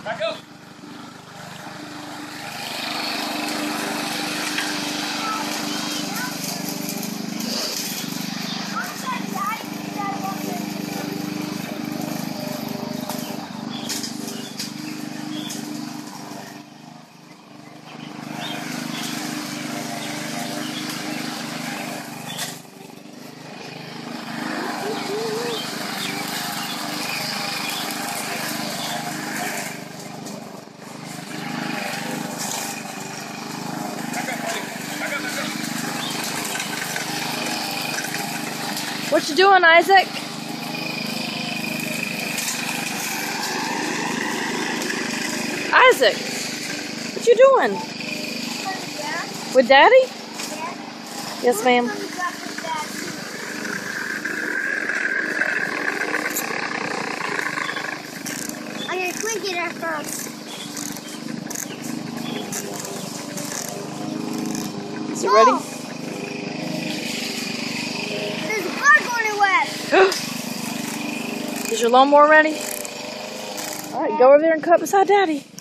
Back up. What you doing, Isaac? Isaac, what you doing? With Daddy? Yeah. Yes, ma'am. I'm gonna click it at first. Is it ready? There's a bug on the web. Is your lawnmower ready? All right, go over there and cut beside Daddy.